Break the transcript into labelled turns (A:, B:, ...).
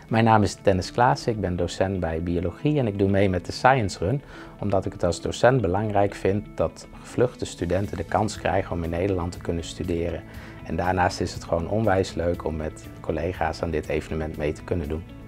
A: Mijn naam is Dennis Klaassen, ik ben docent bij biologie en ik doe mee met de Science Run, omdat ik het als docent belangrijk vind dat gevluchte studenten de kans krijgen om in Nederland te kunnen studeren. En daarnaast is het gewoon onwijs leuk om met collega's aan dit evenement mee te kunnen doen.